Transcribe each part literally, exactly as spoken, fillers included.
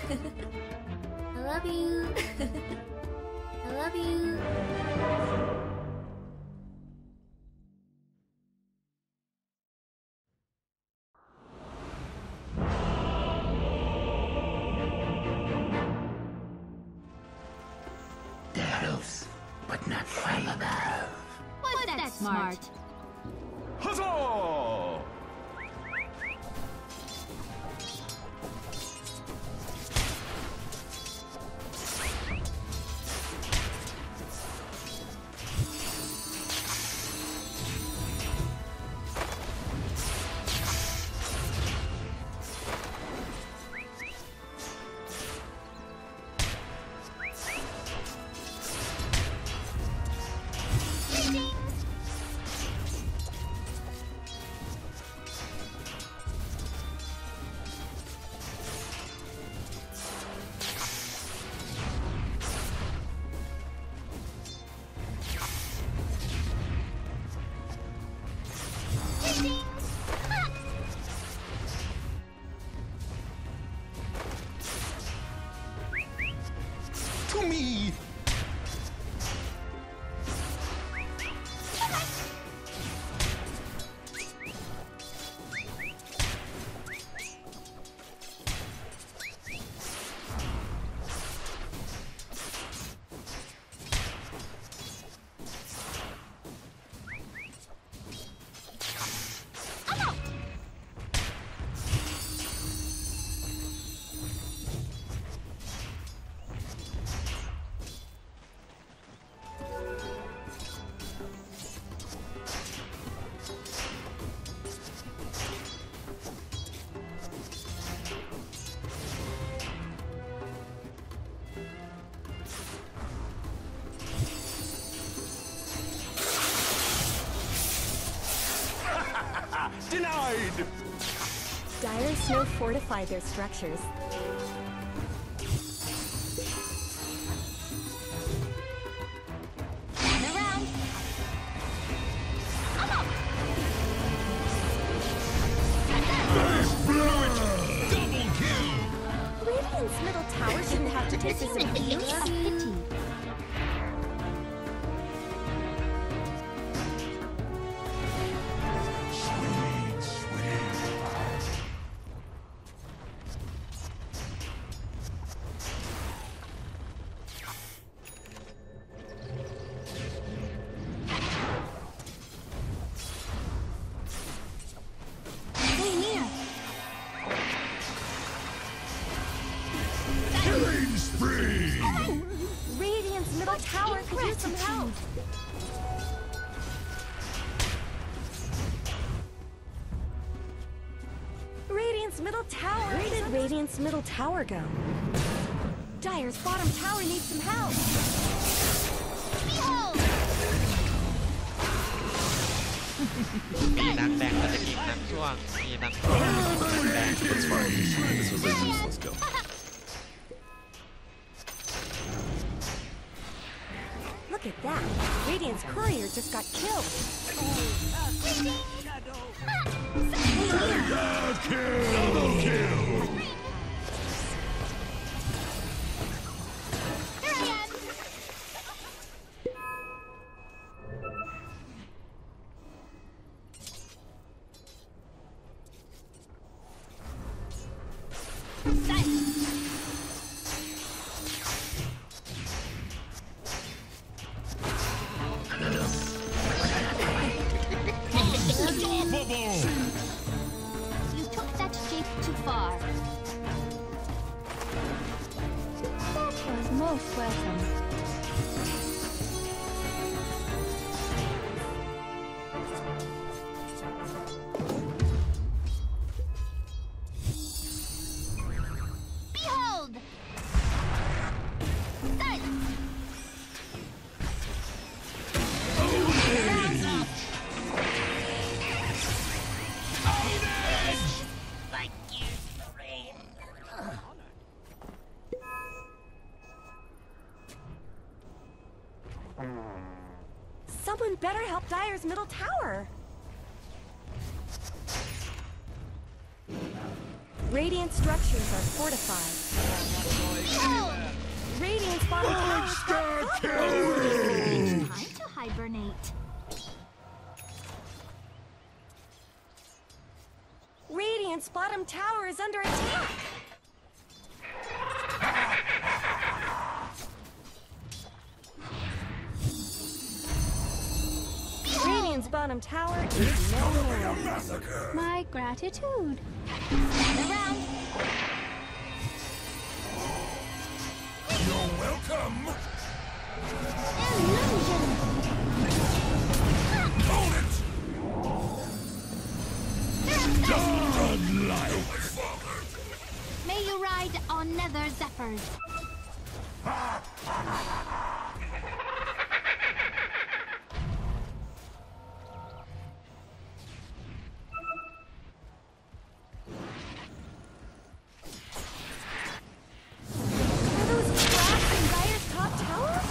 I love you. I love you. Close, but not quite enough. What's that smart? Huzzah! To me! Denied! Dire Snow fortified their structures. Turn around. I'm up. Double kill! Radiant's middle tower shouldn't have to take this abuse. A pity. Sweet, sweet. Stay near. Killing spree! Radiant's middle tower could use some help. Radiant's middle tower. Where did Radiant's middle tower go? Dire's bottom tower needs some help. Behold. มีนักแบ่งและอีกนักช่วงมีนักช่วงนักแบ่ง It's fine. This was business. Let's go. Look at that. Radiant's courier just got killed. Mega kill! Double kill! Here I am. Unstoppable! You took that shape too far. That was most welcome. Behold! Silence! Someone better help Dire's middle tower. Radiant structures are fortified. kill! Time to hibernate. Radiant's bottom tower is under attack. Radiant's bottom tower is no more. My gratitude. Around. You're welcome! Illusion. Hold it! Godlike! May you ride on nether zephyrs. Are those cracks in Dire's top tower?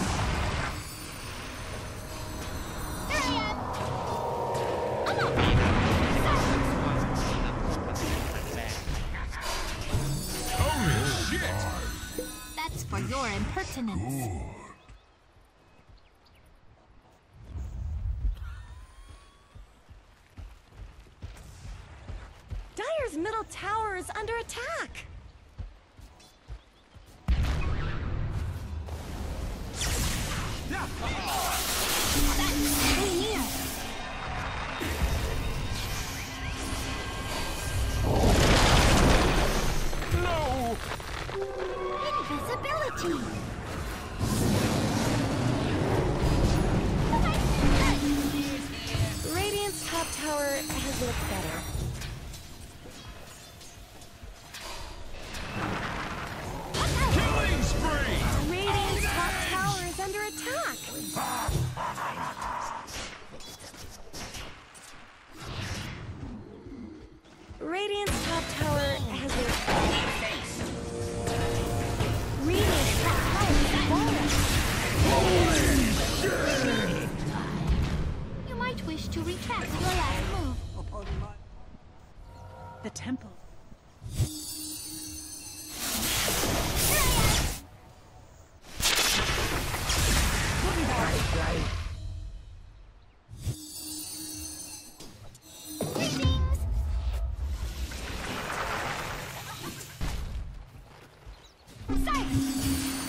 Here I am. Holy shit! That's for your impertinence. Dire's middle tower is under attack. Stay near. No! Invisibility. Radiant's top tower has looked better. Killing spree! Radiant's top tower is under attack. Radiant's top tower has looked better. Radiant's top tower is falling. You might wish to retract your last move. The temple. Greetings. Silence.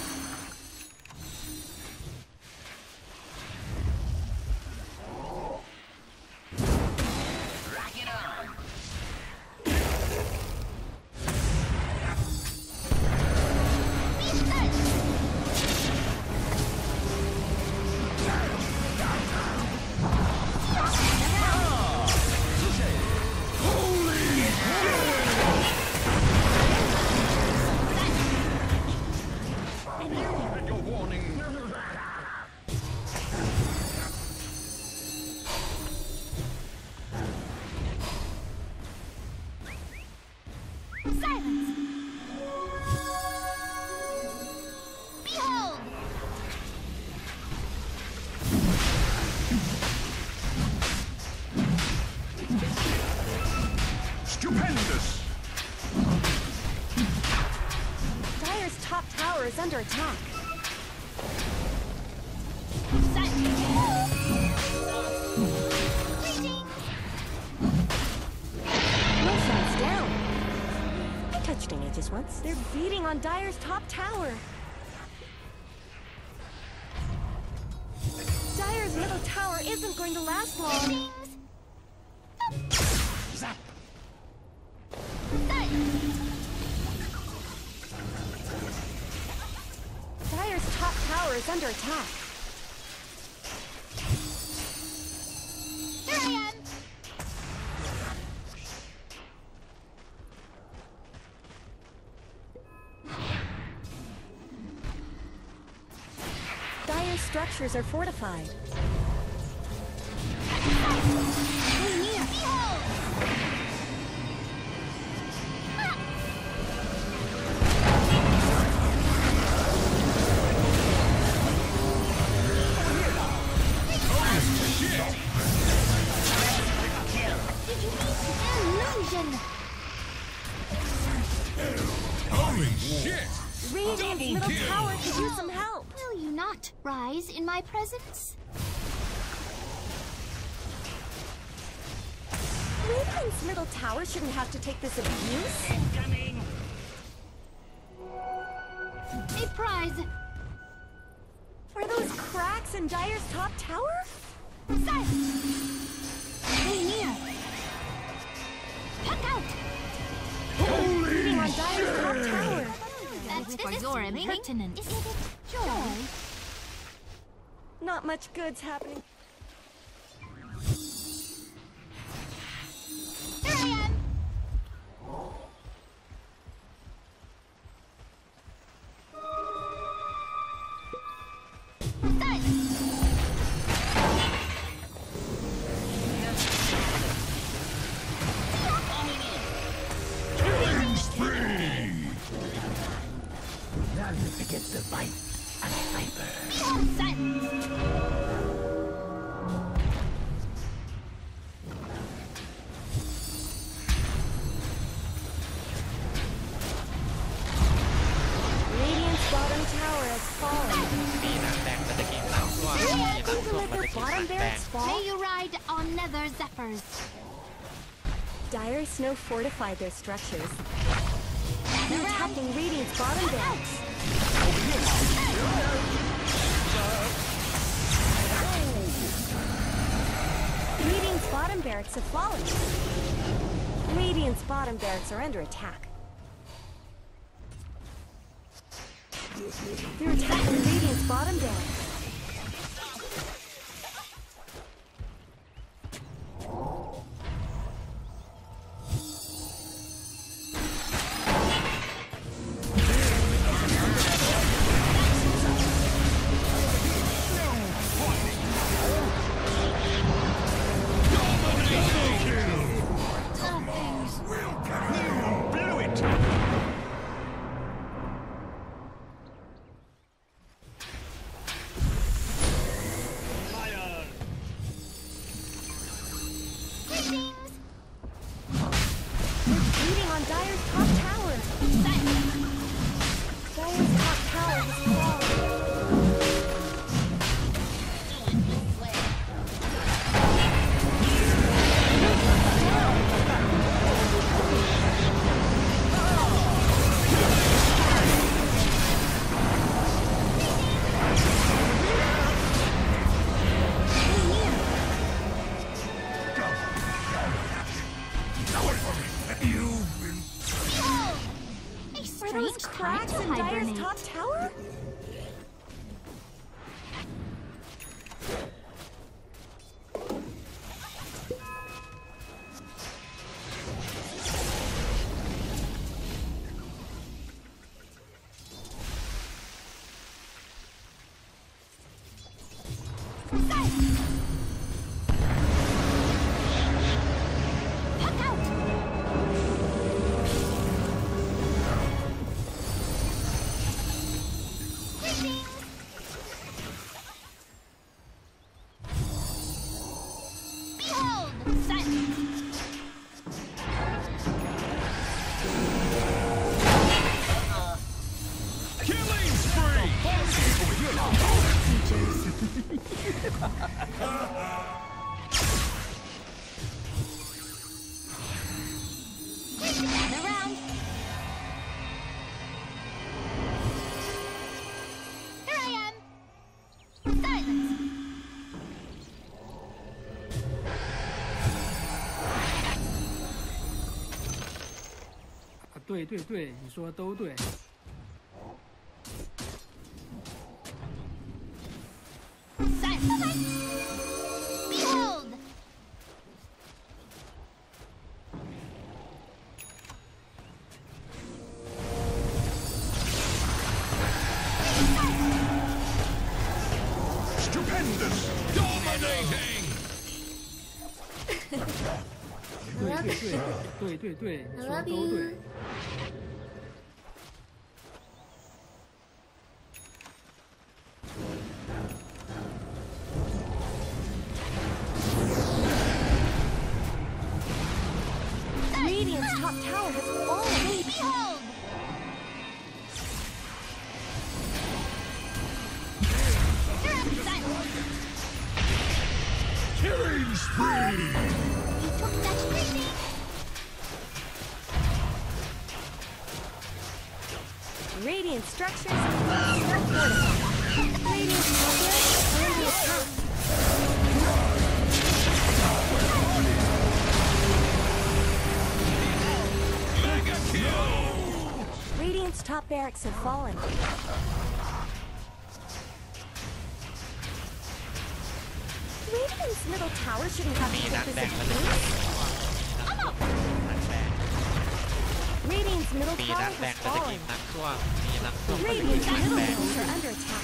Silence! Behold! Stupendous! Dire's top tower is under attack. Silence! Greetings! Wilson's down. I touched an Aegis once. They're beating on Dire's top tower. Dire's middle tower isn't going to last long. Greetings! Zap! Silence! Dire's top tower is under attack. Here I am! Dire's structures are fortified. Stay near! Behold! Ah! Did you mean illusion? Holy shit! Radiant's Double middle kill. tower could use some help. Will you not rise in my presence? Radiant's middle tower shouldn't have to take this abuse. A prize! Are those cracks in Dire's top tower? Stay near! Puck out! Beating on Dire's top tower. That's for your impertinence. Isn't it joy? Not much good's happening. Here I am! Killing spree! None forgets the bite a sniper. Radiant's bottom tower has fallen. มีหนังแดงมันจะกินหนังช่วงมีหนัง Can ช่วง you มัน let จะ their กินหนั bottom งแดง barracks fall? May you ride on nether zephyrs. Dire Snow fortified their structures. They're attacking Radiant's bottom barracks. Radiant's bottom barracks have fallen. Radiant's bottom barracks are under attack. They're attacking Radiant's bottom barracks. Blew it! Greetings! They're beating on Dire's top tower. Dire's top tower has fallen. A Are those strange time cracks to in Dire's hibernate. top tower? Puck out! Greetings! Behold! Sun! Killing spree! Gather round! Here I am! Silence! 啊，对对对，你说的都对。 Silence! Behold! Stupendous! Dominating! 对对对对对对，你 I 说的 love 都对 you.。 Radiant's top tower has fallen. Behold! Killing spree! You took that pretty. Radiant structures are fortified. Radiant structures are under attack. Mega kill! Radiant's top barracks have fallen. Radiant's middle tower shouldn't have มี to นัก take แด this งก็จะยิง abuse. นักแดง Radiant's middle มี tower นักแดง has ก็จะยิ fallen. งนักช่วงมีนักช่วงก็จะยิง Radiant's นัก middle แดง barracks are under attack.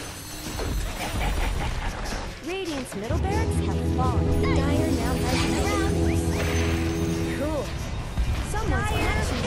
Radiant's middle barracks have fallen. Dire now has no. Cool. Someone's catching